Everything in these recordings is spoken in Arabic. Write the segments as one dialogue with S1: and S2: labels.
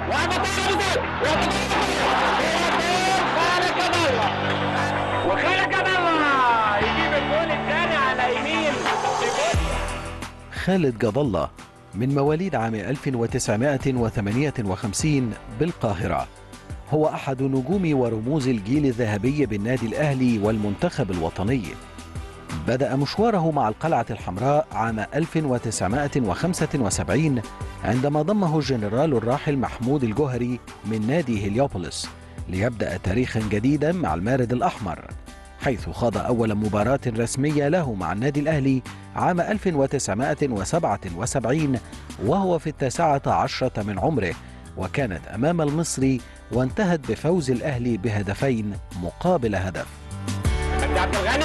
S1: خالد جد الله، وخالد جد الله يجيب الجول الثاني على يمين سيبوديا.
S2: خالد جد الله من مواليد عام 1958 بالقاهرة، هو أحد نجوم ورموز الجيل الذهبي بالنادي الأهلي والمنتخب الوطني. بدأ مشواره مع القلعة الحمراء عام 1975 عندما ضمه الجنرال الراحل محمود الجوهري من نادي هليوبوليس ليبدأ تاريخا جديدا مع المارد الأحمر، حيث خاض أول مباراة رسمية له مع النادي الأهلي عام 1977 وهو في 19 من عمره، وكانت أمام المصري وانتهت بفوز الأهلي بهدفين مقابل هدف.
S1: عبد الغني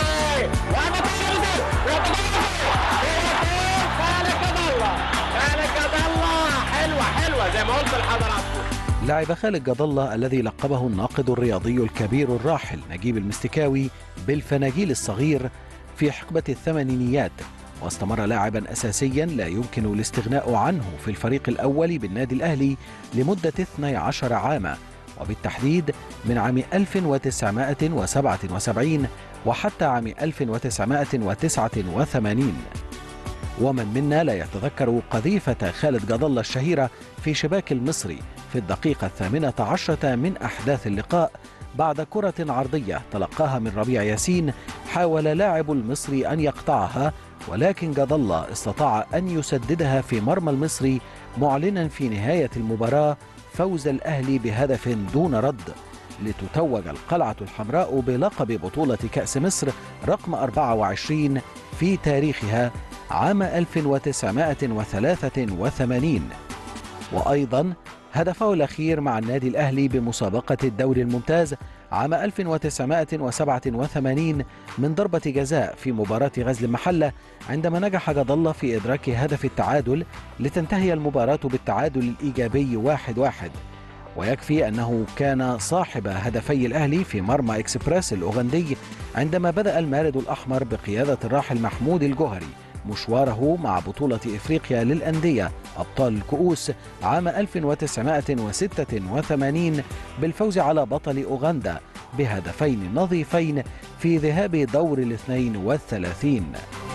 S1: خالد جد الله، حلوة زي ما قلت لحضراتكم.
S2: لعب خالد جد الله الذي لقبه الناقد الرياضي الكبير الراحل نجيب المستكاوي بالفناجيل الصغير في حقبة الثمانينيات، واستمر لاعبا أساسيا لا يمكن الاستغناء عنه في الفريق الأول بالنادي الأهلي لمدة 12 عاما، وبالتحديد من عام 1977 وحتى عام 1989. ومن منا لا يتذكر قذيفة خالد جد الله الشهيرة في شباك المصري في الدقيقة 18 من أحداث اللقاء بعد كرة عرضية تلقاها من ربيع ياسين، حاول لاعب المصري أن يقطعها، ولكن جد الله استطاع أن يسددها في مرمى المصري، معلنا في نهاية المباراة فوز الأهلي بهدف دون رد، لتتوج القلعة الحمراء بلقب بطولة كأس مصر رقم 24 في تاريخها عام 1983. وأيضا هدفه الأخير مع النادي الأهلي بمسابقة الدوري الممتاز عام 1987 من ضربة جزاء في مباراة غزل المحلة، عندما نجح جد الله في إدراك هدف التعادل لتنتهي المباراة بالتعادل الإيجابي 1-1. ويكفي أنه كان صاحب هدفي الأهلي في مرمى إكسبريس الأوغندي عندما بدأ المارد الأحمر بقيادة الراحل محمود الجوهري مشواره مع بطولة إفريقيا للأندية أبطال الكؤوس عام 1986 بالفوز على بطل أوغندا بهدفين نظيفين في ذهاب دور 32.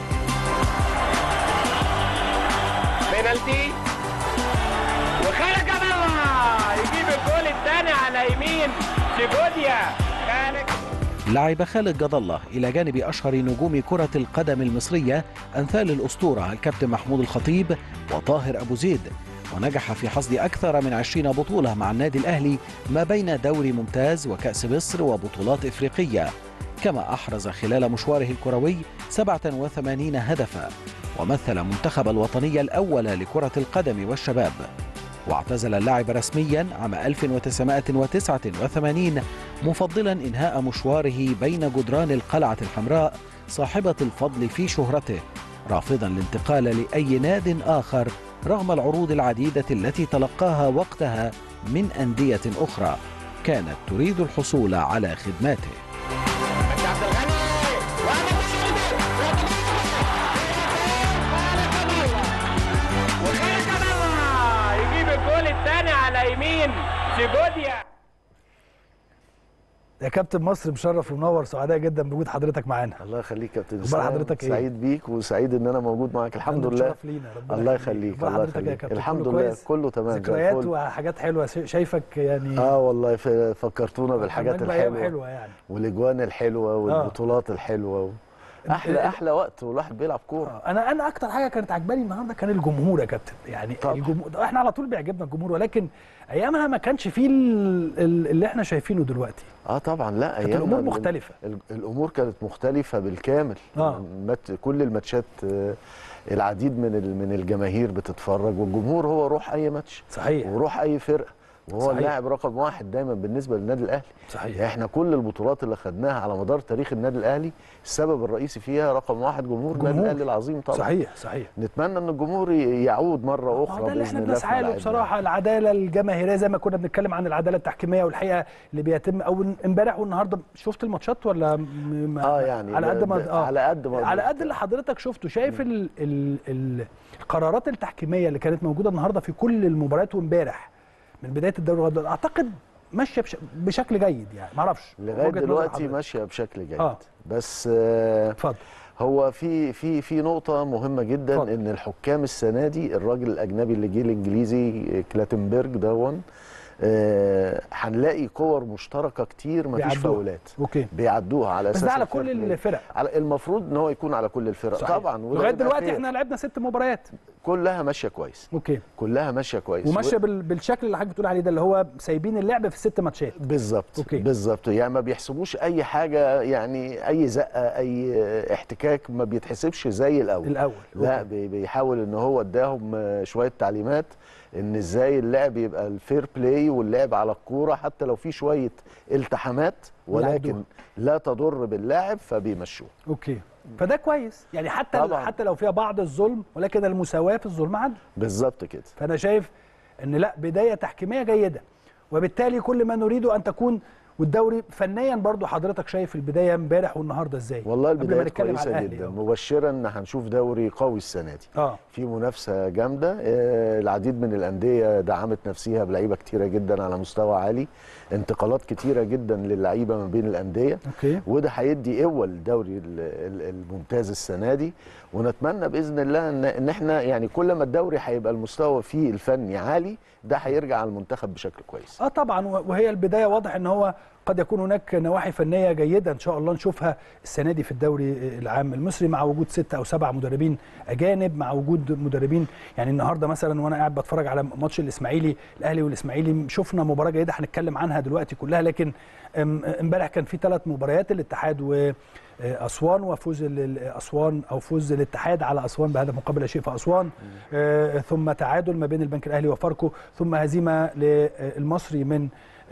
S1: بينالتي، وخالد جد الله يجيب الجول الثاني على يمين سيبوديا.
S2: لعب خالد جد الله إلى جانب أشهر نجوم كرة القدم المصرية أمثال الأسطورة الكابتن محمود الخطيب وطاهر أبو زيد، ونجح في حصد أكثر من 20 بطولة مع النادي الأهلي ما بين دوري ممتاز وكأس مصر وبطولات إفريقية، كما أحرز خلال مشواره الكروي 87 هدفا، ومثل منتخب الوطني الأول لكرة القدم والشباب. واعتزل اللاعب رسميا عام 1989 مفضلا إنهاء مشواره بين جدران القلعة الحمراء صاحبة الفضل في شهرته، رافضا الانتقال لأي ناد آخر رغم العروض العديدة التي تلقاها وقتها من أندية أخرى كانت تريد الحصول على خدماته.
S1: الثاني على يمين سيبوديا.
S3: يا كابتن مصر مشرف ومنور، سعداء جدا بوجود حضرتك معانا.
S4: الله يخليك يا كابتن
S3: اسامه. حضرتك ايه؟
S4: سعيد بيك وسعيد ان انا موجود معاك. الحمد لله. الله يخليك. الله يخليك. الحمد لله كله تمام.
S3: ذكريات وحاجات حلوه شايفك يعني.
S4: والله فكرتونا بالحاجات الحلوه
S3: يعني،
S4: والاجوان الحلوه والبطولات الحلوه احلى وقت والواحد بيلعب كوره.
S3: انا اكتر حاجه كانت عجباني النهارده كان الجمهور يا كابتن، يعني الجمهور احنا على طول بيعجبنا الجمهور، ولكن ايامها ما كانش فيه اللي احنا شايفينه دلوقتي.
S4: طبعا. لا
S3: كانت الامور مختلفه.
S4: الامور كانت مختلفه بالكامل. كل الماتشات العديد من الجماهير بتتفرج، والجمهور هو روح اي ماتش.
S3: صحيح.
S4: وروح اي فرقه، وهو اللاعب رقم واحد دايما بالنسبه للنادي الاهلي.
S3: صحيح.
S4: احنا كل البطولات اللي خدناها على مدار تاريخ النادي الاهلي السبب الرئيسي فيها رقم واحد جمهور النادي الاهلي العظيم طبعا.
S3: صحيح.
S4: نتمنى ان الجمهور يعود مره اخرى
S3: باذن الله. احنا بنسعى له بصراحه، العداله الجماهيريه زي ما كنا بنتكلم عن العداله التحكيميه، والحقيقه اللي بيتم او امبارح والنهارده. شفت الماتشات ولا
S4: يعني
S3: على قد ما على قد اللي حضرتك شفته، شايف القرارات التحكيميه اللي كانت موجوده النهارده في كل المباريات وامبارح من بدايه الدوري لغايه دلوقتي اعتقد ماشيه بشكل جيد، يعني ما اعرفش
S4: لغايه دلوقتي ماشيه بشكل جيد. بس
S3: اتفضل.
S4: هو في نقطه مهمه جدا فضل. ان الحكام السنه دي الراجل الاجنبي اللي جه الانجليزي كلاتنبرج دون هنلاقي كور مشتركه كتير مفيش فاولات. بيعدوها على اساس
S3: بس ده على كل الفرق،
S4: المفروض ان هو يكون على كل الفرق. صحيح. طبعا
S3: لغايه دلوقتي احنا لعبنا 6 مباريات
S4: كلها ماشيه كويس. كلها ماشيه كويس
S3: وماشيه بالشكل اللي حضرتك بتقول عليه ده، اللي هو سايبين اللعب في 6 ماتشات
S4: بالظبط. بالظبط، يعني ما بيحسبوش اي حاجه، يعني اي زقه اي احتكاك ما بيتحسبش زي الاول. لا بيحاول ان هو اداهم شويه تعليمات ان ازاي اللعب يبقى الفير بلاي واللعب على الكوره حتى لو في شويه التحامات ولكن لا تضر باللاعب فبيمشوه.
S3: فده كويس، يعني حتى لو فيها بعض الظلم ولكن المساواه في الظلم عدل.
S4: بالظبط كده.
S3: فانا شايف ان لا بدايه تحكيميه جيده، وبالتالي كل ما نريده ان تكون. والدوري فنيا برضو حضرتك شايف البدايه امبارح والنهارده ازاي؟
S4: والله البدايه كويسه جدا، مبشرا ان هنشوف دوري قوي السنه دي. في منافسه جامده، العديد من الانديه دعمت نفسها بلعيبه كتيره جدا على مستوى عالي، انتقالات كتيره جدا للعيبه ما بين الانديه. وده هيدي قوه للدوري الممتاز السنه دي، ونتمنى باذن الله ان احنا يعني كل ما الدوري هيبقى المستوى فيه الفني عالي ده هيرجع على المنتخب بشكل كويس.
S3: طبعا، وهي البدايه واضح ان هو قد يكون هناك نواحي فنيه جيده ان شاء الله نشوفها السنه دي في الدوري العام المصري، مع وجود 6 أو 7 مدربين اجانب، مع وجود مدربين يعني النهارده مثلا وانا قاعد بتفرج على ماتش الاسماعيلي، الاهلي والاسماعيلي، شفنا مباراه جيده هنتكلم عنها دلوقتي كلها، لكن امبارح كان في 3 مباريات، الاتحاد واسوان، وفوز اسوان او فوز الاتحاد على اسوان بهدف مقابل لا شيء في اسوان، ثم تعادل ما بين البنك الاهلي وفاركو، ثم هزيمه للمصري من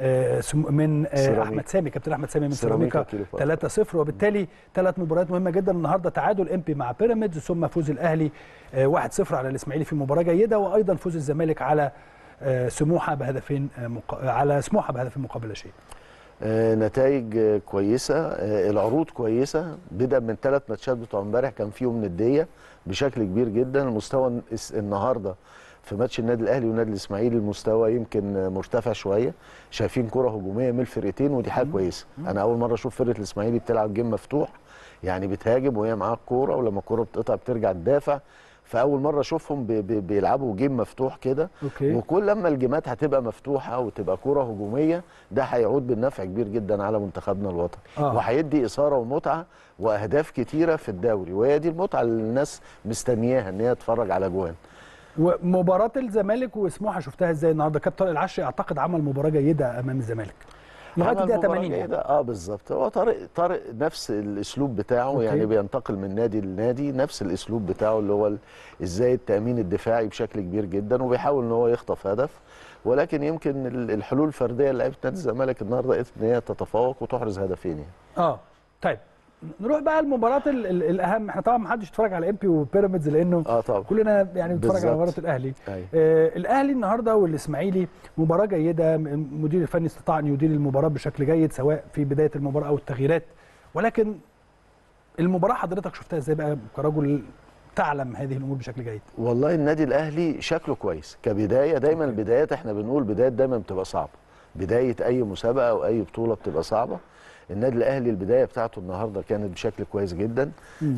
S3: احمد سامي، كابتن احمد سامي من سيراميكا 3-0. وبالتالي 3 مباريات مهمه جدا النهارده، تعادل امبي مع بيراميدز، ثم فوز الاهلي 1-0 على الاسماعيلي في مباراه جيده، وايضا فوز الزمالك على سموحه بهدفين مقابل لا شيء.
S4: نتائج كويسه، العروض كويسه، بدأ من 3 ماتشات بتوع امبارح كان فيهم نديه بشكل كبير جدا. المستوى النهارده في ماتش النادي الاهلي والنادي الاسماعيلي المستوى يمكن مرتفع شويه، شايفين كره هجوميه من الفرقتين ودي حاجه كويسه. انا اول مره اشوف فرقه الاسماعيلي بتلعب جيم مفتوح، يعني بتهاجم وهي معاها الكوره، ولما الكوره بتقطع بترجع تدافع، فاول مره اشوفهم بيلعبوا جيم مفتوح كده. وكل لما الجيمات هتبقى مفتوحه وتبقى كره هجوميه ده هيعود بالنفع كبير جدا على منتخبنا الوطني، وهيدي اثاره ومتعه واهداف كتيره في الدوري، وهي دي المتعه اللي الناس مستنياها ان هي تتفرج على جوان.
S3: ومباراه الزمالك وسموحه شفتها ازاي النهارده؟ كابتن طارق العشري اعتقد عمل مباراه جيده امام الزمالك لغايه الدقيقه 80 يعني.
S4: بالظبط، هو طارق نفس الاسلوب بتاعه. يعني بينتقل من نادي لنادي، نفس الاسلوب بتاعه اللي هو ازاي التامين الدفاعي بشكل كبير جدا، وبيحاول ان هو يخطف هدف، ولكن يمكن الحلول الفرديه لعيبه نادي الزمالك النهارده قدرت ان هي تتفوق وتحرز هدفين يعني.
S3: طيب نروح بقى المباراه الاهم. احنا طبعا ما حدش يتفرج على امبي وبيراميدز لانه
S4: طبعا
S3: كلنا يعني بنتفرج على مباراه الاهلي. الاهلي النهارده والاسماعيلي مباراه جيده، المدير الفني استطاع ان يدير المباراه بشكل جيد سواء في بدايه المباراه او التغييرات، ولكن المباراه حضرتك شفتها ازاي بقى كرجل تعلم هذه الامور بشكل جيد؟
S4: والله النادي الاهلي شكله كويس كبدايه. دايما البدايات احنا بنقول بدايات دايما بتبقى صعبه، بدايه اي مسابقه او اي بطوله بتبقى صعبه. النادي الاهلي البدايه بتاعته النهارده كانت بشكل كويس جدا،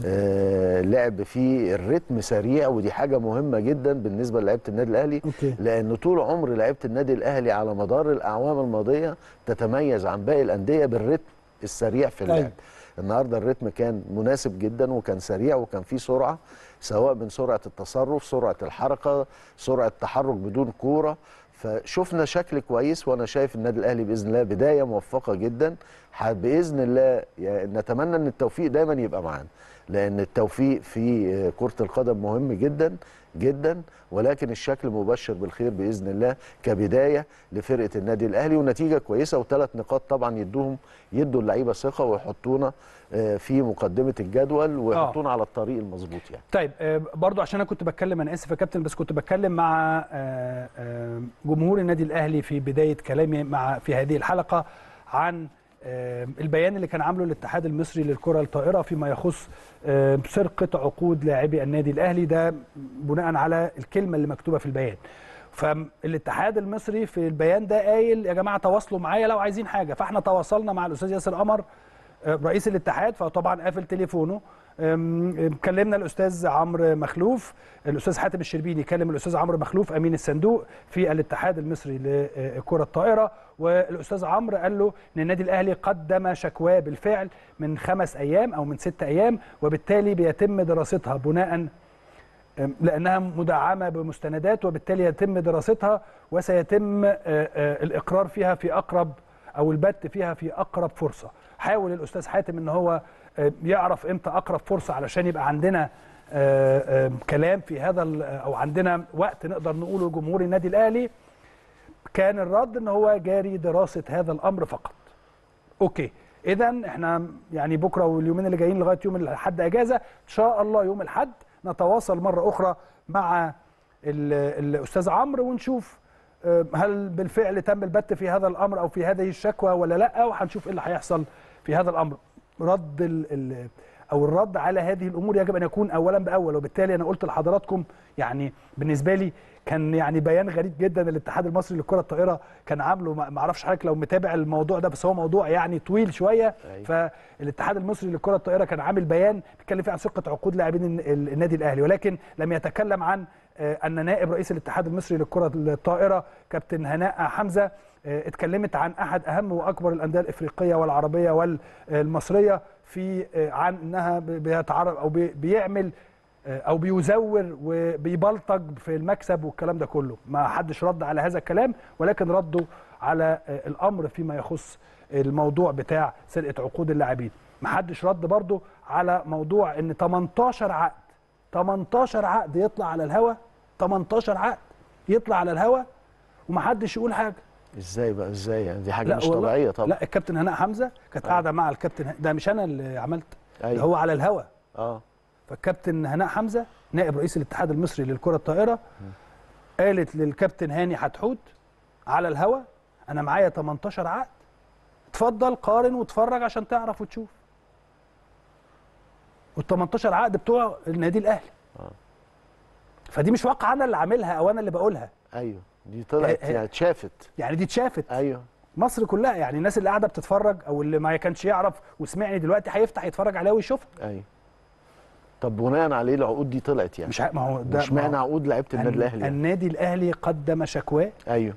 S4: لعب فيه الريتم سريع، ودي حاجه مهمه جدا بالنسبه للعيبه النادي الاهلي. لان طول عمر لعيبه النادي الاهلي على مدار الاعوام الماضيه تتميز عن باقي الانديه بالريتم السريع في اللعب. النهارده الريتم كان مناسب جدا وكان سريع وكان فيه سرعه، سواء من سرعه التصرف، سرعه الحركه، سرعه التحرك بدون كوره، فشفنا شكل كويس. وانا شايف النادي الاهلي باذن الله بدايه موفقه جدا، باذن الله نتمنى ان التوفيق دايما يبقى معانا، لان التوفيق في كره القدم مهم جدا جدا، ولكن الشكل مبشر بالخير باذن الله كبدايه لفرقه النادي الاهلي، ونتيجه كويسه و3 نقاط طبعا يدوا اللعيبه ثقه ويحطونا في مقدمه الجدول ويحطونا على الطريق المظبوط يعني.
S3: طيب برضو عشان انا كنت بتكلم، انا اسف يا كابتن بس كنت بتكلم مع جمهور النادي الاهلي في بدايه كلامي في هذه الحلقه عن البيان اللي كان عامله الاتحاد المصري للكره الطائره فيما يخص سرقه عقود لاعبي النادي الاهلي، ده بناء على الكلمه اللي مكتوبه في البيان. فالاتحاد المصري في البيان ده قايل يا جماعه تواصلوا معايا لو عايزين حاجه، فاحنا تواصلنا مع الاستاذ ياسر قمر رئيس الاتحاد، فطبعا قافل تليفونه. كلمنا الاستاذ عمرو مخلوف، الاستاذ حاتم الشربيني كلم الاستاذ عمرو مخلوف امين الصندوق في الاتحاد المصري لكره الطائره، والاستاذ عمرو قال له ان النادي الاهلي قدم شكواه بالفعل من 5 ايام او من 6 ايام، وبالتالي بيتم دراستها بناء لانها مدعمه بمستندات، وبالتالي يتم دراستها وسيتم الاقرار فيها في اقرب او البت فيها في اقرب فرصه. حاول الاستاذ حاتم ان هو يعرف امتى اقرب فرصه علشان يبقى عندنا كلام في هذا او عندنا وقت نقدر نقوله لجمهور النادي الاهلي. كان الرد ان هو جاري دراسه هذا الامر فقط. اوكي، اذا احنا يعني بكره واليومين اللي جايين لغايه يوم الاحد اجازه، ان شاء الله يوم الاحد نتواصل مره اخرى مع الاستاذ عمرو ونشوف هل بالفعل تم البت في هذا الامر او في هذه الشكوى ولا لا، وهنشوف ايه اللي هيحصل في هذا الامر. الرد على هذه الامور يجب ان يكون اولا باول، وبالتالي انا قلت لحضراتكم يعني بالنسبه لي كان يعني بيان غريب جدا الاتحاد المصري لكره الطائره كان عامله، ما اعرفش حضرتك لو متابع الموضوع ده، بس هو موضوع يعني طويل شويه. فالاتحاد المصري لكره الطائره كان عامل بيان بيتكلم فيه عن ثقه عقود لاعبين النادي الاهلي، ولكن لم يتكلم عن ان نائب رئيس الاتحاد المصري لكره الطائره كابتن هناء حمزه اتكلمت عن احد اهم واكبر الانديه الافريقيه والعربيه والمصريه في عن انها بيتعرض او بيعمل او بيزور وبيبلطج في المكسب والكلام ده كله. ما حدش رد على هذا الكلام، ولكن ردوا على الامر فيما يخص الموضوع بتاع سرقه عقود اللاعبين. ما حدش رد برضو على موضوع ان 18 عقد يطلع على الهوا، 18 عقد يطلع على الهوا وما حدش يقول حاجه.
S4: ازاي بقى؟ ازاي يعني؟ دي حاجه مش طبيعيه طبعا.
S3: لا، الكابتن هناء حمزه كانت قاعده مع الكابتن ده مش انا اللي عملت. ده هو على الهوا. فالكابتن هناء حمزه نائب رئيس الاتحاد المصري للكره الطائره قالت للكابتن هاني حتحوت على الهوا انا معايا 18 عقد، اتفضل قارن واتفرج عشان تعرف وتشوف. وال18 عقد بتوع النادي الاهلي. فدي مش واقعه انا اللي عاملها او انا اللي بقولها.
S4: ايوه، دي طلعت يعني اتشافت.
S3: يعني دي اتشافت.
S4: ايوه،
S3: مصر كلها، يعني الناس اللي قاعده بتتفرج او اللي ما كانش يعرف وسمعني دلوقتي هيفتح يتفرج عليها ويشوفها.
S4: ايوه. طب بناء عليه العقود دي طلعت يعني؟
S3: ما هو ده
S4: مش معنى عقود لعيبه النادي الاهلي يعني.
S3: النادي الاهلي قدم شكواه.
S4: ايوه.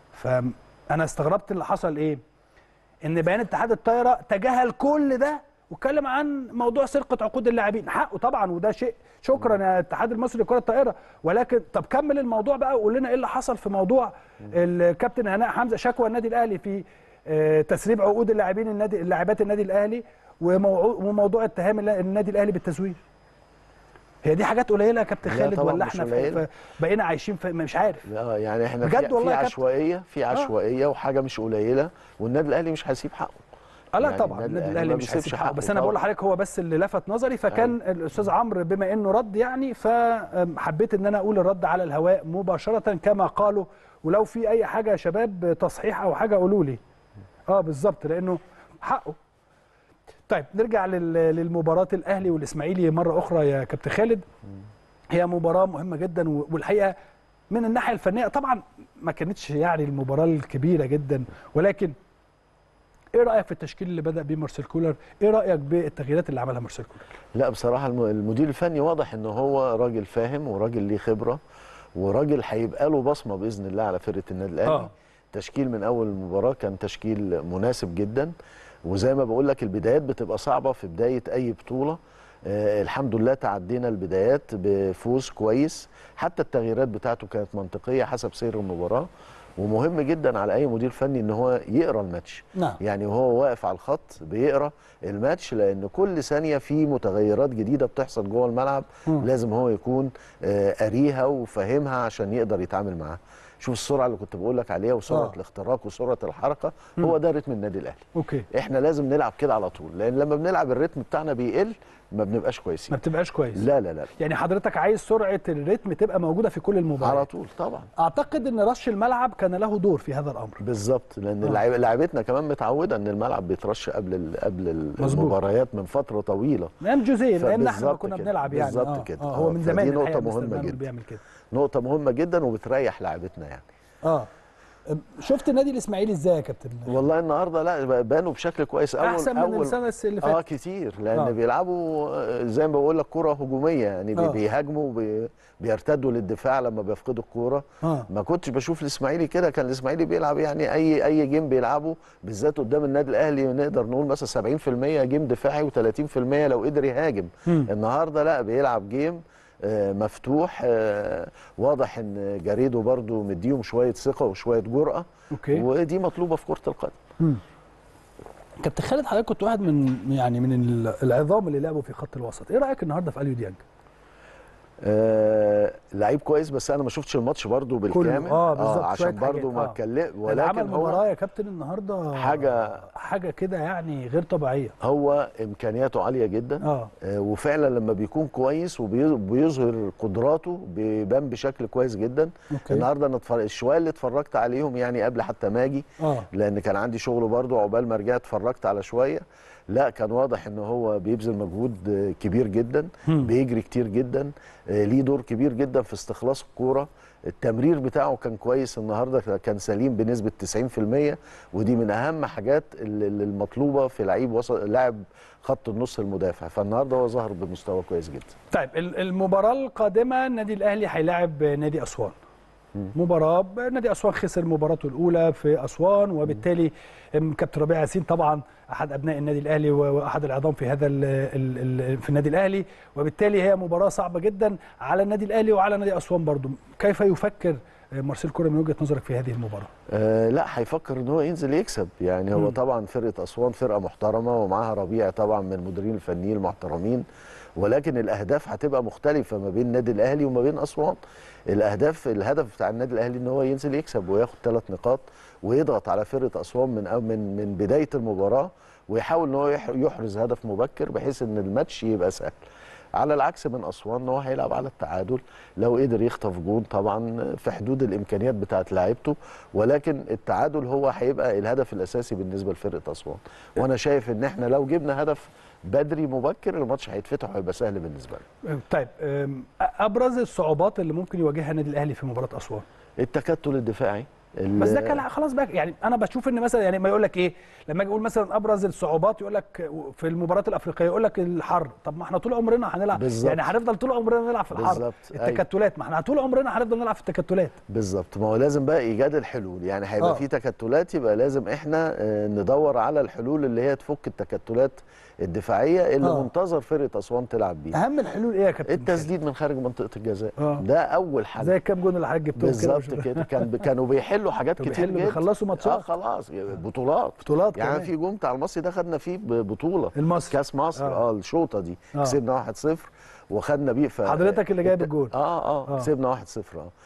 S3: فانا استغربت اللي حصل ايه؟ ان بيان اتحاد الطايره تجاهل كل ده واتكلم عن موضوع سرقه عقود اللاعبين. حقه طبعا، وده شيء شكرا يا الاتحاد المصري لكره الطائره، ولكن طب كمل الموضوع بقى وقول لنا ايه اللي حصل في موضوع الكابتن هناء حمزه شكوى النادي الاهلي في تسريب عقود اللاعبين اللاعبات النادي الاهلي وموضوع اتهام النادي الاهلي بالتزوير. هي دي حاجات قليله يا كابتن خالد ولا احنا بقينا عايشين في مش عارف؟
S4: يعني احنا
S3: بجد والله
S4: في عشوائيه وحاجه مش قليله، والنادي الاهلي مش هيسيب حقه.
S3: لا
S4: يعني
S3: طبعا النادي الاهلي مش هيسيب حقه، بس انا بقول لحضرتك هو بس اللي لفت نظري، فكان الاستاذ عمرو بما انه رد يعني فحبيت ان انا اقول الرد على الهواء مباشره كما قالوا، ولو في اي حاجه يا شباب تصحيح او حاجه قولوا لي. بالظبط، لانه حقه. طيب نرجع للمباراه الاهلي والاسماعيلي مره اخرى يا كابتن خالد. هي مباراه مهمه جدا، والحقيقه من الناحيه الفنيه طبعا ما كانتش يعني المباراه الكبيره جدا، ولكن ايه رايك في التشكيل اللي بدا بيه مارسيل كولر؟ ايه رايك بالتغييرات اللي عملها مارسيل كولر؟
S4: لا بصراحه المدير الفني واضح ان هو راجل فاهم وراجل ليه خبره وراجل هيبقى له بصمه باذن الله على فرقه النادي الاهلي. تشكيل من اول المباراه كان تشكيل مناسب جدا، وزي ما بقول لك البدايات بتبقى صعبه في بدايه اي بطوله. الحمد لله تعدينا البدايات بفوز كويس، حتى التغييرات بتاعته كانت منطقيه حسب سير المباراه. ومهم جدا على اي مدير فني ان هو يقرا الماتش.
S3: نعم.
S4: يعني وهو واقف على الخط بيقرا الماتش، لان كل ثانيه في متغيرات جديده بتحصل جوه الملعب. لازم هو يكون قاريها وفاهمها عشان يقدر يتعامل معاها. شوف السرعه اللي كنت بقول لك عليها وسرعه الاختراق وسرعه الحركه، هو ده رتم النادي الاهلي.
S3: اوكي.
S4: احنا لازم نلعب كده على طول، لان لما بنلعب الرتم بتاعنا بيقل ما بنبقاش كويسين.
S3: ما بتبقاش كويس.
S4: لا لا لا.
S3: يعني حضرتك عايز سرعه الريتم تبقى موجوده في كل المباريات
S4: على طول طبعا.
S3: اعتقد ان رش الملعب كان له دور في هذا الامر.
S4: بالظبط، لان لعيبتنا كمان متعوده ان الملعب بيترش قبل المباريات من فتره طويله.
S3: ايام جوزيه، ايام احنا كنا بنلعب يعني.
S4: بالظبط كده.
S3: هو من زمان.
S4: دي نقطه مهمه جدا.
S3: بيعمل كده.
S4: نقطه مهمه جدا وبتريح لعيبتنا يعني.
S3: شفت النادي الاسماعيلي ازاي يا كابتن؟
S4: والله النهارده لا بانوا بشكل كويس.
S3: احسن من السنه اللي فاتت.
S4: كتير، لان بيلعبوا زي ما بقول لك كره هجوميه يعني. بيهاجموا بيرتدوا للدفاع لما بيفقدوا الكوره. ما كنتش بشوف الاسماعيلي كده. كان الاسماعيلي بيلعب يعني اي جيم بيلعبه بالذات قدام النادي الاهلي نقدر نقول مثلا 70% جيم دفاعي و30% لو قدر يهاجم. النهارده لا، بيلعب جيم مفتوح. واضح ان جاريدو برضو مديهم شويه ثقه وشويه جرأه. ودي مطلوبه في كره القدم.
S3: كابتن خالد، حضرتك كنت واحد من العظام اللي لعبوا في خط الوسط، ايه رايك النهارده في اليو ديانج؟
S4: لعيب كويس، بس انا ما شفتش الماتش برضو بالكامل. عشان برضو ما اتكلم. ولكن
S3: عمل مباراه يا كابتن النهارده حاجه كده يعني غير طبيعيه.
S4: هو امكانياته عاليه جدا. وفعلا لما بيكون كويس وبيظهر قدراته بيبان بشكل كويس جدا. النهارده الشويه اللي اتفرجت عليهم يعني قبل حتى ما اجي، لان كان عندي شغل برضو عقبال ما رجعت اتفرجت على شويه. لا، كان واضح ان هو بيبذل مجهود كبير جدا. بيجري كتير جدا. ليه دور كبير جدا في استخلاص الكوره. التمرير بتاعه كان كويس النهارده، كان سليم بنسبه 90%. ودي من اهم حاجات المطلوبه في لاعب خط النص المدافع. فالنهارده هو ظهر بمستوى كويس جدا.
S3: طيب المباراه القادمه النادي الاهلي هيلاعب نادي اسوان. مباراه نادي اسوان خسر مباراته الاولى في اسوان، وبالتالي كابتن ربيع ياسين طبعا احد ابناء النادي الاهلي واحد العظام في هذا في النادي الاهلي، وبالتالي هي مباراه صعبه جدا على النادي الاهلي وعلى نادي اسوان برضو. كيف يفكر مارسيل كولر من وجهه نظرك في هذه المباراه؟
S4: لا، هيفكر ان هو ينزل يكسب يعني. هو طبعا فرقه اسوان فرقه محترمه ومعاها ربيع طبعا من المديرين الفنيين المحترمين، ولكن الاهداف هتبقى مختلفه ما بين النادي الاهلي وما بين اسوان. الهدف بتاع النادي الاهلي ان هو ينزل يكسب وياخد 3 نقاط ويضغط على فرقه اسوان من بدايه المباراه، ويحاول ان هو يحرز هدف مبكر بحيث ان الماتش يبقى سهل. على العكس من اسوان ان هو هيلعب على التعادل لو قدر يخطف جون طبعا في حدود الامكانيات بتاعه لعيبته، ولكن التعادل هو هيبقى الهدف الاساسي بالنسبه لفرقه اسوان. وانا شايف ان احنا لو جبنا هدف بدري مبكر الماتش هيتفتح وهيبقى سهل بالنسبه له.
S3: طيب ابرز الصعوبات اللي ممكن يواجهها النادي الاهلي في مباراه اسوان؟
S4: التكتل الدفاعي.
S3: بس ده كان خلاص بقى يعني. انا بشوف ان مثلا يعني ما يقول لك ايه لما اجي اقول مثلا ابرز الصعوبات يقول لك في المباريات الافريقيه يقول لك الحر. طب ما احنا طول عمرنا هنلعب
S4: بالزبط.
S3: يعني هنفضل طول عمرنا نلعب في الحر.
S4: بالزبط.
S3: التكتلات ما احنا طول عمرنا هنفضل نلعب في التكتلات.
S4: بالظبط. ما هو لازم بقى ايجاد الحلول يعني. هيبقى في تكتلات، يبقى لازم احنا ندور على الحلول اللي هي تفك التكتلات الدفاعيه اللي منتظر فرقه اسوان تلعب بيها.
S3: اهم الحلول ايه يا كابتن؟
S4: التسديد من خارج منطقه الجزاء. ده اول حل.
S3: زي الكام جون اللي حضرتك جبتهم
S4: كده بالظبط كده. كانوا بيحلوا حاجات كتير جدا.
S3: بيخلصوا ماتشات.
S4: خلاص بطولات يعني كمان. في جون بتاع المصري ده خدنا فيه بطوله
S3: المصري
S4: كاس مصر. الشوطه دي كسبنا 1-0 وخدنا بيه.
S3: حضرتك اللي جايب الجون.
S4: كسبنا 1-0.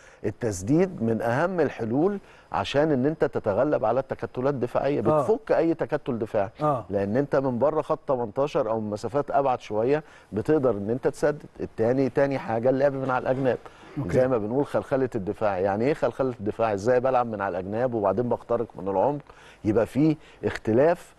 S4: التسديد من اهم الحلول عشان ان انت تتغلب على التكتلات الدفاعيه. بتفك اي تكتل دفاعي. لان انت من بره خط 18 او مسافات ابعد شويه بتقدر ان انت تسدد. تاني حاجه اللعب من على الاجناب. زي ما بنقول خلخله الدفاع. يعني ايه خلخله الدفاع؟ ازاي بلعب من على الاجناب وبعدين بخترق من العمق. يبقى في اختلاف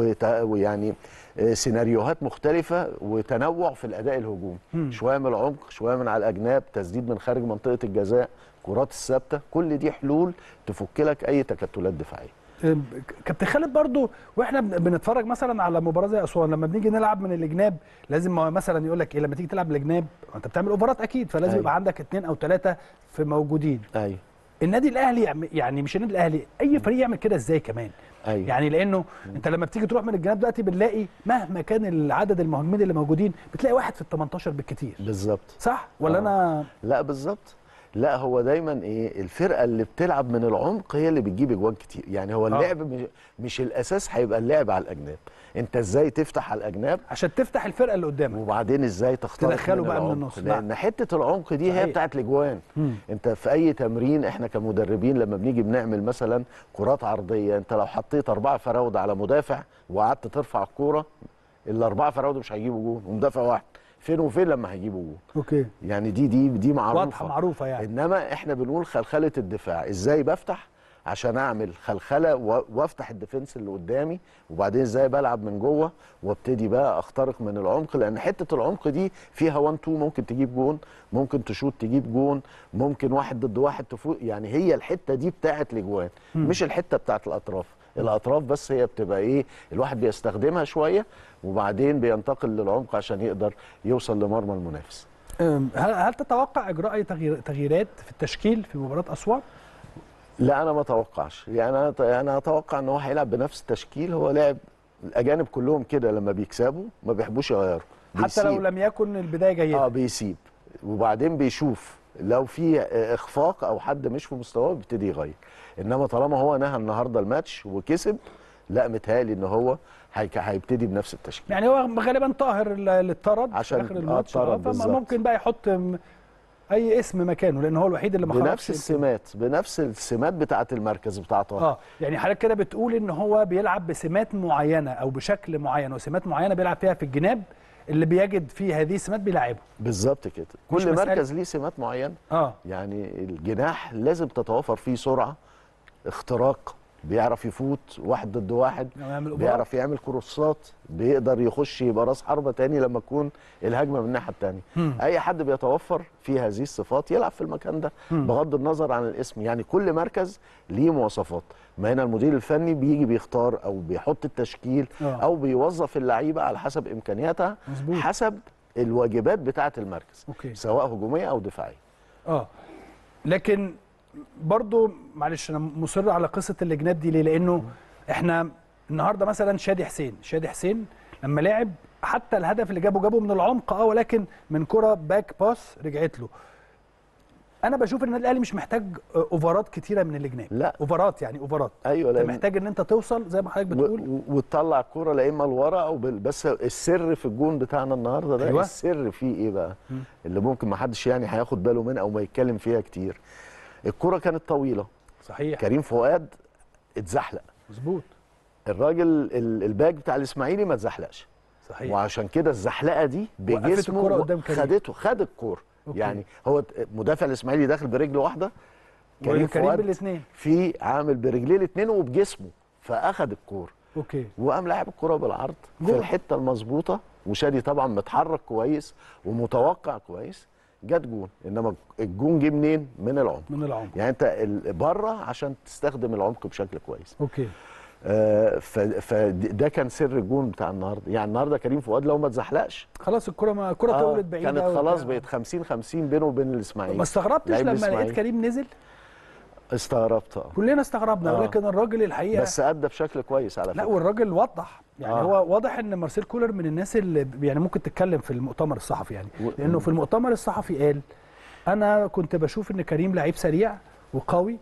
S4: ويعني سيناريوهات مختلفه وتنوع في الاداء الهجومي. شويه من العمق، شويه من على الاجناب، تسديد من خارج منطقه الجزاء، كرات الثابته. كل دي حلول تفك لك اي تكتلات دفاعيه.
S3: كابتن خالد برضو واحنا بنتفرج مثلا على مباراه زي اسوان لما بنيجي نلعب من الجناب لازم مثلا يقول لك ايه لما تيجي تلعب الجناب انت بتعمل اوفرات اكيد فلازم يبقى عندك 2 أو 3 في موجودين. النادي الاهلي يعني مش النادي الاهلي اي فريق يعمل كده ازاي كمان؟ يعني لانه انت لما بتيجي تروح من الجناب دلوقتي بنلاقي مهما كان العدد المهاجمين اللي موجودين بتلاقي واحد في ال 18 بالكتير.
S4: بالظبط.
S3: صح ولا انا؟
S4: لا بالظبط. لا، هو دايما الفرقه اللي بتلعب من العمق هي اللي بتجيب اجوان كتير. يعني هو اللعب مش الاساس هيبقى اللعب على الاجناب. انت ازاي تفتح على الاجناب
S3: عشان تفتح الفرقه اللي قدامك،
S4: وبعدين ازاي تدخله بقى من النص. لان حته العمق دي هي بتاعت الاجوان. انت في اي تمرين احنا كمدربين لما بنيجي بنعمل مثلا كرات عرضيه، انت لو حطيت 4 فراوده على مدافع وقعدت ترفع الكوره الاربعه فراوده مش هيجيبوا جون ومدافع واحد، فين وفين لما هيجيبوا جون.
S3: اوكي،
S4: يعني دي معروفه،
S3: واضحه معروفه يعني.
S4: انما احنا بنقول خلخله الدفاع، ازاي بفتح عشان اعمل خلخله وافتح الديفنس اللي قدامي، وبعدين ازاي بلعب من جوه وابتدي بقى اخترق من العمق، لان حته العمق دي فيها 1 2 ممكن تجيب جون، ممكن تشوط تجيب جون، ممكن واحد ضد واحد تفوق، يعني هي الحته دي بتاعت الاجوان مش الحته بتاعت الاطراف. الاطراف بس هي بتبقى ايه، الواحد بيستخدمها شويه وبعدين بينتقل للعمق عشان يقدر يوصل لمرمى المنافس.
S3: هل تتوقع اجراء اي تغييرات في التشكيل في مباراه اسوان؟
S4: لا انا ما اتوقعش، يعني انا اتوقع ان هو هيلعب بنفس التشكيل. هو لاعب الاجانب كلهم كده لما بيكسبوا ما بيحبوش يغيروا،
S3: حتى لو لم يكن البدايه جيده.
S4: بيسيب وبعدين بيشوف لو في اخفاق او حد مش في مستواه بيبتدي يغير. انما طالما هو نهى النهارده الماتش وكسب، لا متهيألي ان هو هيبتدي بنفس التشكيل.
S3: يعني هو غالبا طاهر اللي اتطرد
S4: عشان
S3: في اخر الماتش،
S4: فممكن
S3: بقى يحط اي اسم مكانه، لان هو الوحيد اللي ما خرجش
S4: بنفس السمات بتاعه المركز بتاعته.
S3: يعني حضرتك كده بتقول ان هو بيلعب بسمات معينه او بشكل معين، وسمات معينه بيلعب فيها في الجناب اللي بيجد فيه هذه السمات بيلعبه.
S4: بالظبط كده، كل مركز ليه سمات معينه. يعني الجناح لازم تتوافر فيه سرعه، اختراق، بيعرف يفوت واحد ضد واحد، بيعرف يعمل كروسات، بيقدر يخش يبقى راس حربه تاني لما تكون الهجمه من الناحيه الثانيه. اي حد بيتوفر فيه هذه الصفات يلعب في المكان ده بغض النظر عن الاسم. يعني كل مركز ليه مواصفات. ما هنا المدير الفني بيجي بيختار او بيحط التشكيل او بيوظف اللعيبه على حسب امكانياتها، حسب الواجبات بتاعه المركز. سواء هجوميه او دفاعيه.
S3: لكن برضو معلش انا مصر على قصه الجناب دي ليه؟ لانه احنا النهارده مثلا شادي حسين لما لعب، حتى الهدف اللي جابه من العمق ولكن من كره باك باس رجعت له. انا بشوف ان النادي الاهلي مش محتاج اوفرات كتيره من الجناب.
S4: لا
S3: اوفرات
S4: ايوه،
S3: انت محتاج ان انت توصل زي ما حضرتك بتقول
S4: وتطلع الكوره لا اما لورا او بس السر في الجون بتاعنا النهارده ده السر فيه ايه بقى؟ اللي ممكن ما حدش يعني هياخد باله منه او ما يتكلم فيها كتير. الكرة كانت طويلة،
S3: صحيح،
S4: كريم فؤاد اتزحلق،
S3: مظبوط،
S4: الراجل الباك بتاع الاسماعيلي ما اتزحلقش،
S3: صحيح،
S4: وعشان كده الزحلقه دي بجسمه خد الكوره. يعني هو مدافع الاسماعيلي داخل برجل واحده،
S3: كريم فؤاد بالاثنين
S4: في عامل برجليه الاثنين وبجسمه فاخد الكوره. وقام لاعب الكوره بالعرض في الحته المظبوطه، وشادي طبعا متحرك كويس ومتوقع كويس، جت جون. انما الجون جه منين؟ من العمق. يعني انت بره عشان تستخدم العمق بشكل كويس. فده كان سر الجون بتاع النهارده. يعني النهارده كريم فؤاد لو ما اتزحلقش
S3: خلاص الكره طولت بعيده،
S4: كانت خلاص بقت 50-50 بينه وبين الاسماعيلي.
S3: ما استغربتش لما لقيت كريم نزل؟
S4: استغربت.
S3: كلنا استغربنا، ولكن الراجل الحقيقه
S4: بس ادى بشكل كويس على فكره.
S3: لا والراجل وضح، يعني هو واضح ان مارسيل كولر من الناس اللي يعني ممكن تتكلم في المؤتمر الصحفي، يعني لانه في المؤتمر الصحفي قال انا كنت بشوف ان كريم لعيب سريع وقوي،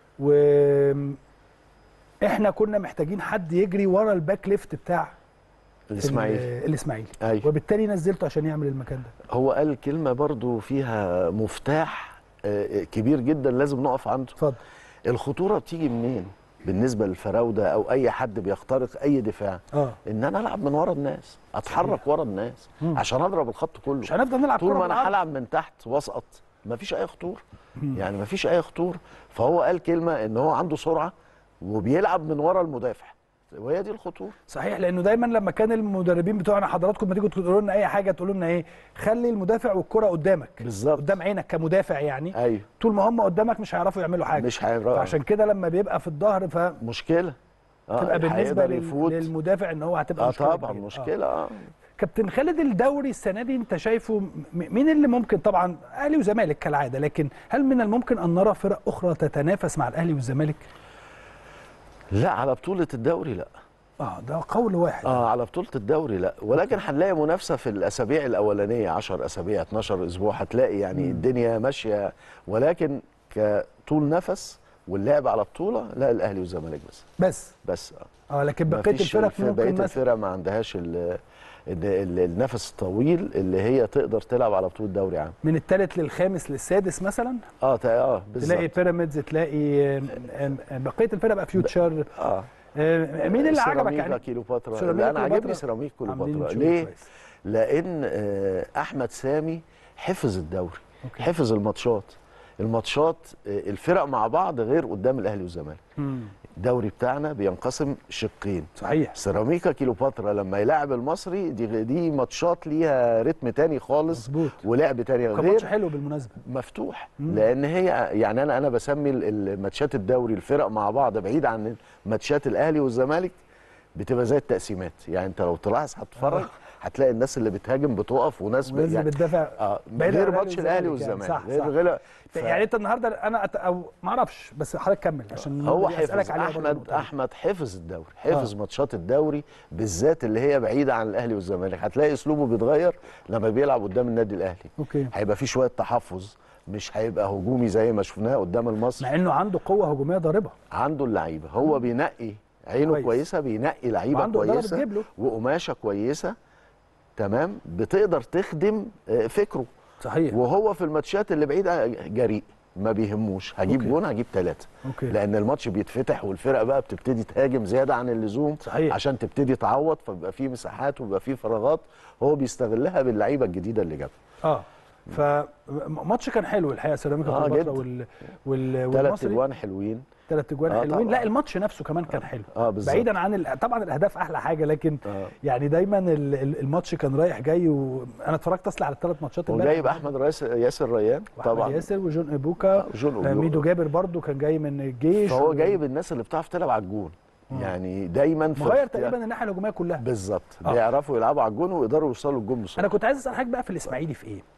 S3: واحنا كنا محتاجين حد يجري ورا الباك ليفت بتاع الاسماعيلي.
S4: أيوه.
S3: وبالتالي نزلته عشان يعمل المكان ده.
S4: هو قال كلمه برضو فيها مفتاح كبير جدا لازم نقف عنده.
S3: اتفضل.
S4: الخطوره بتيجي منين بالنسبه للفراوده او اي حد بيخترق اي دفاع؟ ان انا العب من ورا الناس، اتحرك ورا الناس عشان اضرب الخط كله.
S3: مش هنفضل نلعب
S4: طول ما انا هلعب من تحت واسقط مفيش اي خطوره. يعني مفيش اي خطوره. فهو قال كلمه ان هو عنده سرعه وبيلعب من ورا المدافع، وهي دي الخطوره.
S3: صحيح، لانه دايما لما كان المدربين بتوعنا حضراتكم ما تيجوا تقولوا لنا اي حاجه تقولوا لنا ايه؟ خلي المدافع والكره قدامك
S4: بالظبط،
S3: قدام عينك كمدافع يعني.
S4: ايوه،
S3: طول ما هم قدامك مش هيعرفوا يعملوا حاجه،
S4: مش هيعرفوا.
S3: فعشان كده لما بيبقى في الظهر
S4: مشكله
S3: تبقى بالنسبه للمدافع ان هو هتبقى مشكله
S4: طبعا مشكله.
S3: كابتن خالد، الدوري السنه دي انت شايفه مين اللي ممكن؟ طبعا اهلي وزمالك كالعاده، لكن هل من الممكن ان نرى فرق اخرى تتنافس مع الاهلي والزمالك؟
S4: لا، على بطوله الدوري لا.
S3: ده قول واحد.
S4: على بطوله الدوري لا، ولكن هنلاقي منافسه في الاسابيع الاولانيه، 10 اسابيع 12 اسبوع هتلاقي يعني الدنيا ماشيه، ولكن كطول نفس واللعب على بطوله لا، الاهلي والزمالك بس.
S3: لكن بقيه الفرق ممكن
S4: بقيه الفرق ما عندهاش النفس الطويل اللي هي تقدر تلعب على بطوله دوري عام.
S3: من الثالث للخامس للسادس مثلا.
S4: بالظبط.
S3: تلاقي بيراميدز، تلاقي بقيه الفرق بقى فيوتشر. مين اللي عجبك
S4: سيراميكا
S3: يعني؟
S4: كيلوباترا. لا انا عاجبني سيراميكا كيلوباترا. ليه؟ لان احمد سامي حفظ الدوري. أوكي. حفظ الماتشات الفرق مع بعض غير قدام الاهلي والزمالك. الدوري بتاعنا بينقسم شقين.
S3: صحيح.
S4: سيراميكا كيلوباترا لما يلعب المصري دي ماتشات ليها رتم تاني خالص.
S3: مظبوط.
S4: ولعب تاني غير.
S3: ماتش حلو بالمناسبه.
S4: مفتوح. لان هي يعني انا بسمي الماتشات الدوري الفرق مع بعض بعيد عن ماتشات الاهلي والزمالك بتبقى زي التقسيمات. يعني انت لو تلاحظ هتتفرج هتلاقي الناس اللي بتهاجم بتقف وناس
S3: يعني بتدافع.
S4: غير ماتش الاهلي والزمالك.
S3: يعني غير يعني انت النهارده انا او ما اعرفش بس حضرتك كمل عشان
S4: هو حفظ احمد حفظ الدوري. حفظ ماتشات الدوري بالذات اللي هي بعيده عن الاهلي والزمالك. هتلاقي اسلوبه بيتغير لما بيلعب قدام النادي الاهلي.
S3: اوكي.
S4: هيبقى في شويه تحفظ، مش هيبقى هجومي زي ما شفناه قدام المصري،
S3: مع انه عنده قوه هجوميه ضاربه.
S4: عنده اللعيبه، هو بينقي عينه كويسه، بينقي لعيبه كويسه وقماشه كويسه تمام بتقدر تخدم فكره.
S3: صحيح.
S4: وهو في الماتشات اللي بعيده جريء، ما بيهموش هجيب جون هجيب 3. لان الماتش بيتفتح والفرقه بقى بتبتدي تهاجم زياده عن اللزوم.
S3: صحيح.
S4: عشان تبتدي تعوض، فبيبقى فيه مساحات وبيبقى فيه فراغات هو بيستغلها باللعيبه الجديده اللي جابها.
S3: فماتش كان حلو الحقيقه سيراميكا كليوباترا والمصري.
S4: 3 اجوان حلوين.
S3: 3 اجوان حلوين.
S4: طبعا.
S3: لا الماتش نفسه كمان كان حلو.
S4: بعيدا
S3: عن طبعا الاهداف احلى حاجه، لكن يعني دايما الماتش كان رايح جاي. وانا اتفرجت اصلا على ال3 ماتشات
S4: امبارح. وجايب احمد ياسر ريان طبعا،
S3: ياسر وجون ابوكا. ميدو جابر برضو كان جاي من الجيش.
S4: فهو جايب الناس اللي بتعرف تلعب على الجون. يعني دايما
S3: مغير تقريبا الناحيه الهجوميه كلها.
S4: بالظبط. بيعرفوا يلعبوا على الجون ويقدروا يوصلوا الجون بسرعه.
S3: انا كنت عايز اسال حضرتك بقى في الاسماعيلي في ايه؟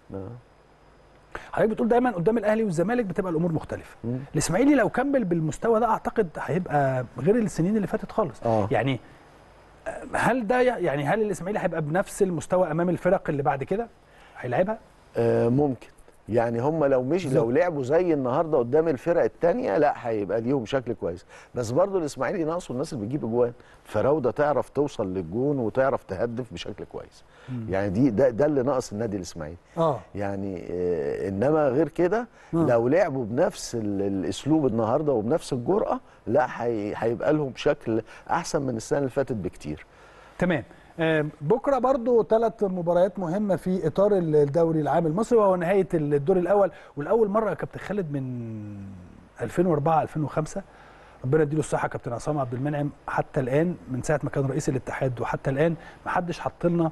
S3: حضرتك بتقول دايما قدام الاهلي والزمالك بتبقى الامور مختلفه. الاسماعيلي لو كمل بالمستوى ده اعتقد هيبقى غير السنين اللي فاتت خالص. يعني هل ده يعني هل الاسماعيلي هيبقى بنفس المستوى امام الفرق اللي بعد كده هيلعبها؟
S4: ممكن. يعني هم لو لعبوا زي النهارده قدام الفرق الثانيه لا هيبقى ليهم شكل كويس. بس برضه الاسماعيلي ناقصه الناس اللي بتجيب اجوان، فراوده تعرف توصل للجون وتعرف تهدف بشكل كويس. يعني ده اللي ناقص النادي الاسماعيلي. يعني انما غير كده لو لعبوا بنفس الاسلوب النهارده وبنفس الجرأه لا هيبقى لهم شكل احسن من السنه اللي فاتت بكتير.
S3: تمام. بكره برضو 3 مباريات مهمه في اطار الدوري العام المصري، وهو نهايه الدور الاول. والاول مره يا كابتن خالد من 2004 2005 ربنا يديله الصحه كابتن عصام عبد المنعم، حتى الان من ساعه ما كان رئيس الاتحاد وحتى الان ما حدش حط لنا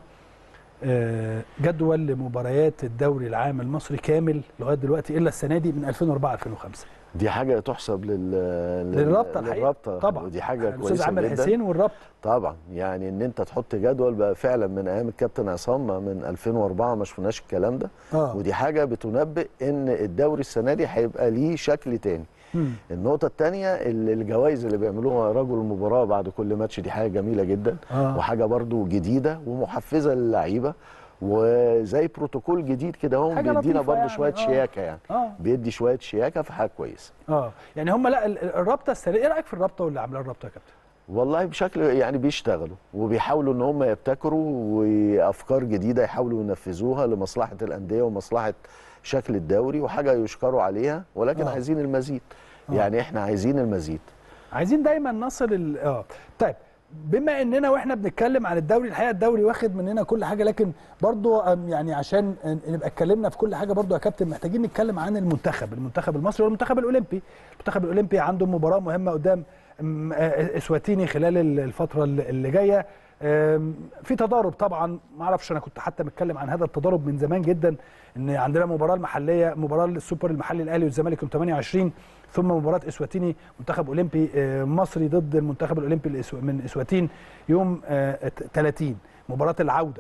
S3: جدول لمباريات الدوري العام المصري كامل لغايه دلوقتي الا السنه دي من 2004 2005.
S4: دي حاجه تحسب
S3: للرابطه
S4: طبعا. ودي حاجه كويسه
S3: الاستاذ عامر
S4: جدا.
S3: حسين والرابطه
S4: طبعا. يعني ان انت تحط جدول بقى فعلا من ايام الكابتن عصام من 2004 ما شفناش الكلام ده. ودي حاجه بتنبئ ان الدوري السنه دي هيبقى ليه شكل تاني. النقطة الثانية الجوائز اللي بيعملوها رجل المباراة بعد كل ماتش، دي حاجة جميلة جدا. وحاجة برضو جديدة ومحفزة للعيبة، وزي بروتوكول جديد كده هو بيدينا برضو يعني شوية شياكة يعني. بيدي شوية شياكة في حاجة كويسة.
S3: يعني هم لا الرابطة السنة ايه رأيك في الرابطة واللي عاملاها الرابطة يا كابتن؟
S4: والله بشكل يعني بيشتغلوا وبيحاولوا ان هم يبتكروا وافكار جديدة يحاولوا ينفذوها لمصلحة الأندية ومصلحة شكل الدوري، وحاجه يشكروا عليها، ولكن عايزين المزيد. يعني احنا عايزين المزيد،
S3: عايزين دايما نصل طيب بما اننا واحنا بنتكلم عن الدوري، الحقيقه الدوري واخد مننا كل حاجه، لكن برضو يعني عشان نبقى اتكلمنا في كل حاجه برضو يا كابتن محتاجين نتكلم عن المنتخب المصري والمنتخب الاولمبي. المنتخب الاولمبي عنده مباراه مهمه قدام اسواتيني خلال الفتره اللي جايه. في تضارب طبعا، ما اعرفش، انا كنت حتى متكلم عن هذا التضارب من زمان جدا، ان عندنا مباراه المحليه، مباراه السوبر المحلي الاهلي والزمالك يوم 28، ثم مباراه اسواتيني منتخب اولمبي مصري ضد المنتخب الاولمبي من اسواتين يوم 30 مباراه العوده.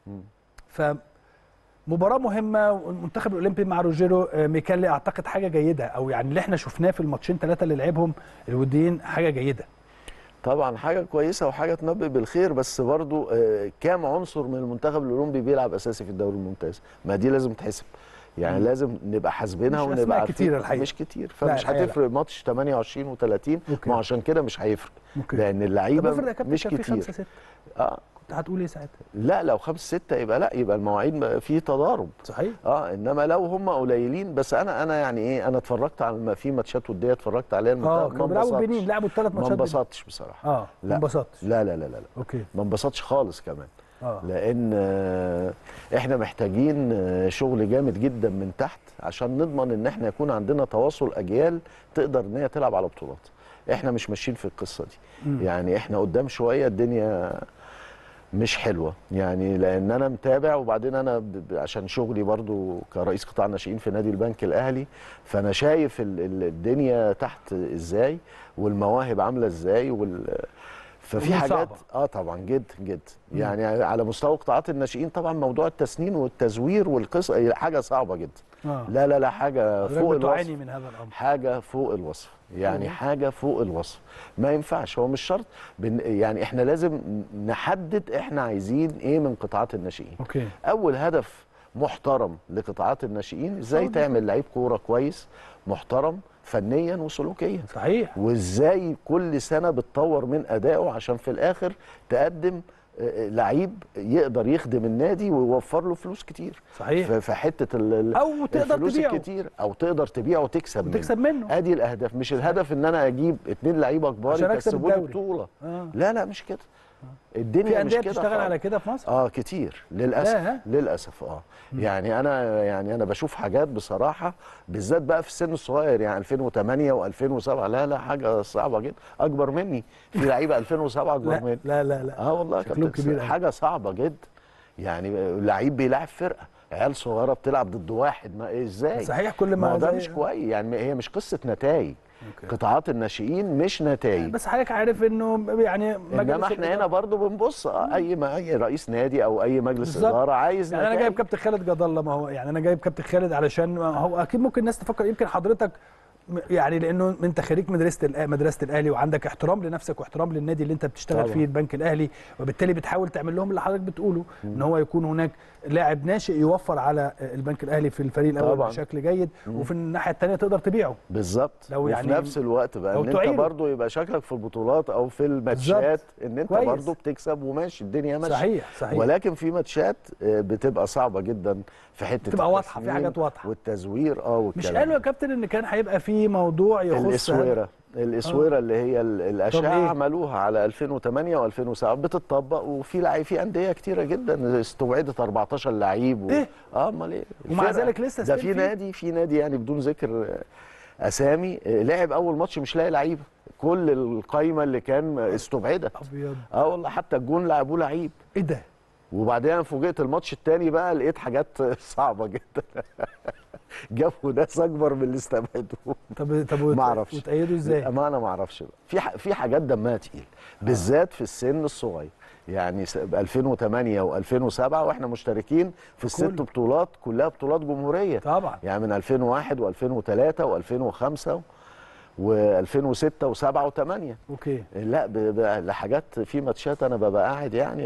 S3: فمباراه مهمه، والمنتخب الاولمبي مع روجيرو ميكالي اعتقد حاجه جيده، او يعني اللي احنا شفناه في الماتشين 3 اللي لعبهم الوديين حاجه جيده.
S4: طبعا حاجه كويسه وحاجه تنبئ بالخير، بس برضو كام عنصر من المنتخب الاولمبي بيلعب اساسي في الدوري الممتاز؟ ما دي لازم تحسب، يعني لازم نبقى حاسبينها ونبقى عارفين.
S3: كتير الحقيقه
S4: مش كتير، فمش هتفرق ماتش 28 و30، ما عشان كده مش هيفرق، لان اللعيبه مش كتير.
S3: كنت هتقول ايه ساعتها؟
S4: لا لو 5 6 يبقى لا، يبقى المواعيد في تضارب.
S3: صحيح.
S4: انما لو هم قليلين بس انا يعني ايه، انا اتفرجت على في ماتشات وديه اتفرجت عليها
S3: كانوا بيلعبوا بنين، لعبوا ال3 ماتشات.
S4: ما انبسطتش بصراحه.
S3: ما انبسطتش.
S4: لا لا لا لا
S3: اوكي.
S4: ما انبسطش خالص كمان. لان احنا محتاجين شغل جامد جدا من تحت عشان نضمن ان احنا يكون عندنا تواصل اجيال تقدر ان هي تلعب على بطولات. احنا مش ماشيين في القصه دي. يعني احنا قدام شويه الدنيا مش حلوه، يعني لان انا متابع، وبعدين انا عشان شغلي برضو كرئيس قطاع الناشئين في نادي البنك الاهلي، فانا شايف الدنيا تحت ازاي والمواهب عامله ازاي ففي حاجات طبعا جدا جدا. يعني على مستوى قطاعات الناشئين طبعا موضوع التسنين والتزوير والقصه حاجه صعبه جدا. لا لا لا حاجه فوق الوصف.
S3: من هذا الامر.
S4: حاجه فوق الوصف، يعني حاجه فوق الوصف. ما ينفعش، هو مش شرط يعني احنا لازم نحدد احنا عايزين ايه من قطاعات الناشئين.
S3: اوكي.
S4: اول هدف محترم لقطاعات الناشئين ازاي تعمل لعيب كوره كويس محترم فنيا وسلوكيا.
S3: صحيح.
S4: وازاي كل سنه بتطور من ادائه عشان في الاخر تقدم لعيب يقدر يخدم النادي ويوفر له فلوس كتير.
S3: صحيح.
S4: في حته
S3: او تقدر
S4: الفلوس
S3: تبيعه
S4: الكتير، او تقدر تبيعه وتكسب منه. ادي الاهداف، مش الهدف ان انا اجيب 2 لعيبه كبار يكسبوا لي بطوله. لا لا مش كده. الدنيا مش كده. في
S3: أندية بتشتغل على كده في مصر؟
S4: كتير للاسف. للاسف. يعني انا بشوف حاجات بصراحه بالذات بقى في السن الصغير، يعني 2008 و2007 لا حاجه صعبه جدا. اكبر مني في لعيبه 2007 اكبر مني.
S3: لا
S4: والله كابتن حاجه صعبه جدا. يعني لعيب بيلاعب فرقه عيال صغيره بتلعب ضد واحد، ما ازاي؟
S3: صحيح. كل ما
S4: ده مش كويس. يعني هي مش قصه نتائج. قطاعات الناشئين مش نتائج.
S3: بس حضرتك عارف انه يعني
S4: انما احنا هنا برضو بنبص اي رئيس نادي او اي مجلس اداره عايز
S3: يعني انا جايب كابتن خالد جد الله، ما هو يعني انا جايب كابتن خالد علشان هو اكيد ممكن الناس تفكر يمكن حضرتك يعني لانه انت خريج مدرسه الاهلي وعندك احترام لنفسك واحترام للنادي اللي انت بتشتغل فيه البنك الاهلي، وبالتالي بتحاول تعمل لهم اللي حضرتك بتقوله ان هو يكون هناك لاعب ناشئ يوفر على البنك الاهلي في الفريق الاول بشكل جيد، وفي الناحيه الثانيه تقدر تبيعه.
S4: بالظبط. وفي نفس الوقت بقى ان انت برضو يبقى شكلك في البطولات او في الماتشات ان انت برضو بتكسب وماشي الدنيا ماشيه.
S3: صحيح.
S4: ولكن في ماتشات بتبقى صعبه جدا في حته
S3: بتبقى واضحه، في حاجات واضحه
S4: والتزوير والكلام.
S3: مش قالوا يا كابتن ان كان هيبقى في موضوع يخص
S4: الاسوره اللي هي الاشعه عملوها على 2008 و2007 بتطبق، وفي انديه كتيره جدا استوعدت 14 لعيب
S3: امال ايه؟ ومع ذلك لسه
S4: ده في نادي يعني بدون ذكر اسامي لعب اول ماتش مش لاقي لعيبه، كل القايمه اللي كان استبعدت.
S3: ابيض.
S4: والله حتى الجون لعبوه لعيب.
S3: ايه ده؟
S4: وبعدين فوجئت الماتش الثاني بقى لقيت حاجات صعبه جدا. جابوا ناس اكبر من اللي استبعدوه.
S3: طب
S4: ما اعرفش
S3: وتأيدوا ازاي؟
S4: ما انا ما اعرفش بقى. في حاجات دمها تقيل بالذات في السن الصغير، يعني 2008 و2007 واحنا مشتركين في ال6 بطولات كلها بطولات جمهوريه
S3: طبعا.
S4: يعني من 2001 و2003 و2005 و2006 و7 و8.
S3: اوكي.
S4: لا لحاجات في ماتشات انا ببقى قاعد يعني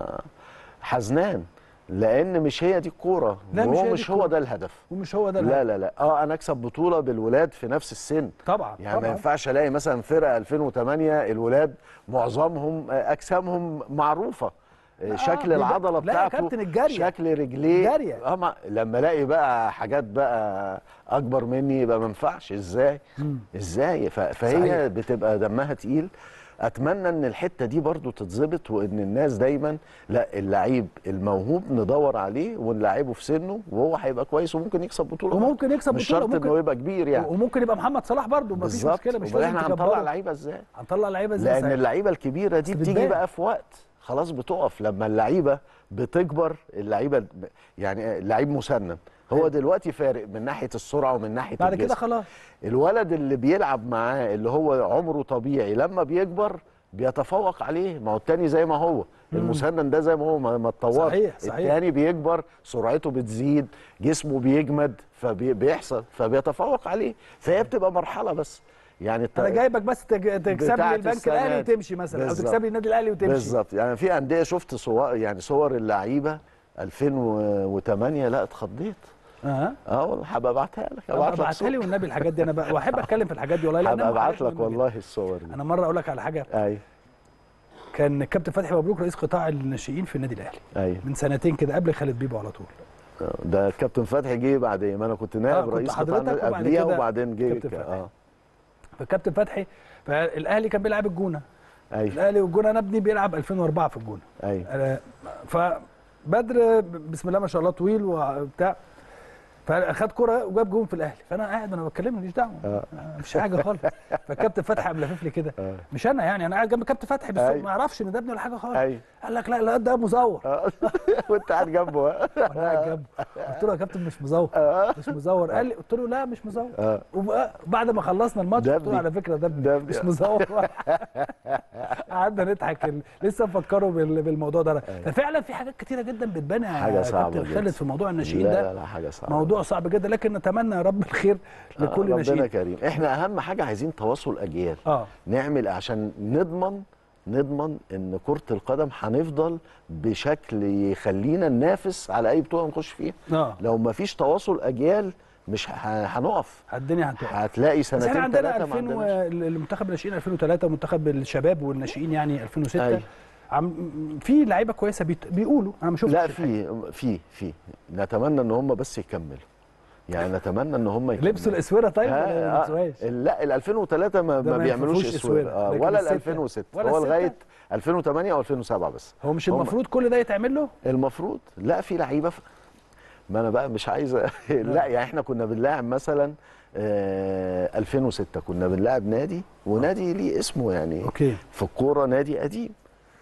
S4: حزنان، لان مش هي دي الكوره، وهو مش هو ده الهدف،
S3: ومش هو ده الهدف.
S4: لا انا اكسب بطوله بالولاد في نفس السن
S3: طبعا.
S4: يعني ما ينفعش الاقي مثلا فرقه 2008 الولاد معظمهم اجسامهم معروفه، شكل العضله بتاعته،
S3: لا يا كابتن الجاريه،
S4: شكل رجليه
S3: الجاريه.
S4: لما الاقي بقى حاجات بقى اكبر مني يبقى ما ينفعش. ازاي فهي صحيح. بتبقى دمها تقيل. اتمنى ان الحته دي برضو تتظبط، وان الناس دايما لا اللعيب الموهوب ندور عليه ونلعبه في سنه وهو هيبقى كويس وممكن يكسب بطوله،
S3: وممكن يكسب
S4: مش شرط انه يبقى كبير يعني،
S3: وممكن يبقى محمد صلاح برضو مفيش مشكله. مش لازم
S4: احنا هنطلع لعيبه ازاي؟ لان اللعيبه الكبيره دي بتيجي بقى في وقت خلاص بتقف، لما اللعيبه بتكبر اللعيبه يعني لعيب مسنن هو دلوقتي فارق من ناحيه السرعه ومن ناحيه
S3: بعد كده خلاص.
S4: الولد اللي بيلعب معاه اللي هو عمره طبيعي لما بيكبر بيتفوق عليه، ما هو التاني زي ما هو المسنن ده زي ما هو ما اتطورش.
S3: صحيح.
S4: التاني بيكبر سرعته بتزيد جسمه بيجمد فبيحصل فبيتفوق عليه، فهي بتبقى مرحله بس. يعني
S3: انا جايبك بس تكسب لي البنك الاهلي وتمشي مثلا، او تكسب لي النادي الاهلي وتمشي.
S4: بالظبط. يعني في انديه شفت صور اللعيبه 2008 لا اتخضيت. والله هبقى ابعتها لك.
S3: ابعتها لي والنبي الحاجات دي، انا واحب اتكلم في الحاجات دي والله،
S4: هبقى ابعت لك والله الصور دي.
S3: انا مره اقول لك على حاجه.
S4: ايوه.
S3: كان الكابتن فتحي مبروك رئيس قطاع الناشئين في النادي الاهلي.
S4: ايوه
S3: من سنتين كده قبل خالد بيبو على طول.
S4: ده الكابتن فتحي جه بعدين، ما انا كنت نائب رئيس قطاع قبليها وبعدين جه
S3: فالكابتن فتحي فالاهلي كان بيلعب الجونه.
S4: ايوه
S3: الاهلي والجونه، انا ابني بيلعب 2004 في الجونه.
S4: ايوه
S3: فبدر بسم الله ما شاء الله طويل وبتاع، فاخد كرة وجاب جون في الاهلي، فانا قاعد انا بتكلم ماليش دعوه مفيش حاجه خالص. فالكابتن فتحي قام لافف لي كده، مش انا يعني، انا قاعد جنب الكابتن فتحي بس ما يعرفش ان ده ابني ولا حاجه خالص. قال لك لا الواد ده مزور.
S4: وانت قاعد جنبه.
S3: وانا قاعد جنبه قلت له يا كابتن مش مزور مش مزور. قال لي، قلت له لا مش مزور. وبعد ما خلصنا الماتش قلت له على فكره ده مش مزور. قعدنا نضحك لسه مفكروا بالموضوع ده. ففعلا في حاجات كتيره جدا بتبان يا كابتن خالد في موضوع الناشئين ده.
S4: لا حاجه صعبه،
S3: موضوع صعب جدا، لكن نتمنى يا رب الخير لكل ناشئين.
S4: ربنا كريم. احنا اهم حاجه عايزين تواصل اجيال. نعمل عشان نضمن ان كره القدم هنفضل بشكل يخلينا ننافس على اي بطوله نخش فيها. لو ما فيش تواصل اجيال مش هنقف،
S3: الدنيا هتقف.
S4: هتلاقي سنتين
S3: احنا عندنا 2000 المنتخب الناشئين 2003 ومنتخب الشباب والناشئين يعني 2006. أيوة. في لعيبه كويسه بيقولوا، انا ما شفتش.
S4: لا في نتمنى ان هم بس يكملوا، يعني نتمنى ان هم يكملوا.
S3: لبسوا الاسوره طيب ولا ما لبسوهاش؟
S4: لا ال 2003 ما بيعملوش اسوره ولا ال 2006 هو لغايه 2008 او 2007 بس.
S3: هو مش المفروض كل ده يتعمل له؟
S4: المفروض. لا في لعيبه ما انا بقى مش عايز لا يعني احنا كنا بنلاعب مثلا 2006 كنا بنلاعب نادي، ونادي ليه اسمه يعني في الكوره نادي قديم.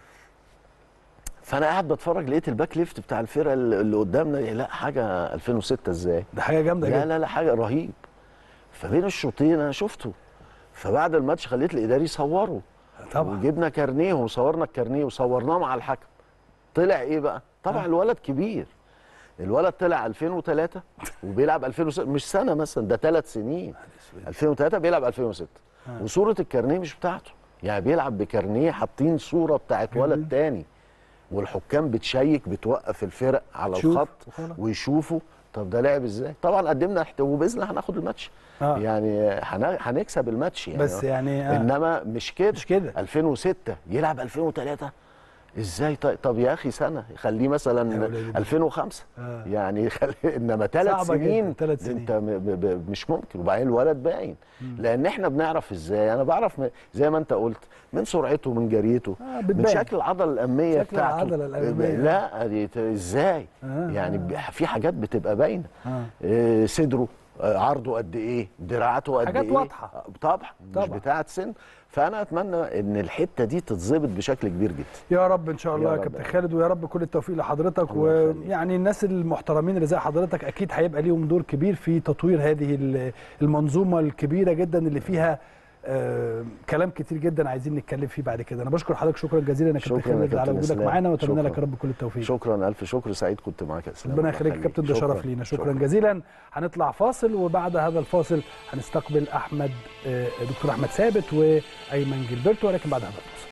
S4: فانا قاعد بتفرج لقيت الباك ليفت بتاع الفرقه اللي قدامنا، لا حاجه 2006 ازاي؟
S3: ده حاجه جامده جدا.
S4: لا حاجه رهيب. فبين الشوطين انا شفته، فبعد الماتش خليت الاداري يصوره طبعا، وجبنا كارنيه وصورنا الكارنيه وصورناه مع الحكم. طلع ايه بقى؟ طبعا الولد كبير، الولد طلع 2003 وبيلعب 2006، مش سنه مثلا، ده 3 سنين. 2003 بيلعب 2006 وصوره الكارنيه مش بتاعته، يعني بيلعب بكارنيه حاطين صوره بتاعت ولد تاني، والحكام بتشيك بتوقف الفرق على الخط ويشوفوا طب ده لعب ازاي. طبعا قدمنا وباذن الله هناخد الماتش. يعني هنكسب الماتش يعني،
S3: بس يعني
S4: انما مش كده 2006 يلعب 2003 ازاي؟ طب يا اخي سنه خليه مثلا 2005 يعني انما 3 سنين انت مش ممكن. وبعدين الولد باين لان احنا بنعرف ازاي، انا بعرف زي ما انت قلت من سرعته من جريته من شكل العضله الاماميه بتاعته. لا دي ازاي يعني في حاجات بتبقى باينه. صدره عرضه قد ايه، دراعاته قد ايه،
S3: حاجات واضحه
S4: طبعا مش بتاعه سن. فانا اتمنى ان الحته دي تتظبط بشكل كبير جدا
S3: يا رب ان شاء الله يا كابتن خالد، ويا رب كل التوفيق لحضرتك. ويعني الناس المحترمين اللي زي حضرتك اكيد هيبقى ليهم دور كبير في تطوير هذه المنظومه الكبيره جدا اللي فيها كلام كتير جدا عايزين نتكلم فيه بعد كده. انا بشكر حضرتك شكرا جزيلا يا كابتن خالد على وجودك معانا، واتمنى لك يا رب كل التوفيق.
S4: شكرا الف شكر، سعيد كنت معاك يا اسلام.
S3: ربنا يخليك يا كابتن، ده شرف لينا. شكرا جزيلا. هنطلع فاصل، وبعد هذا الفاصل هنستقبل دكتور احمد ثابت وايمن جilberto، ولكن بعد هذا الفاصل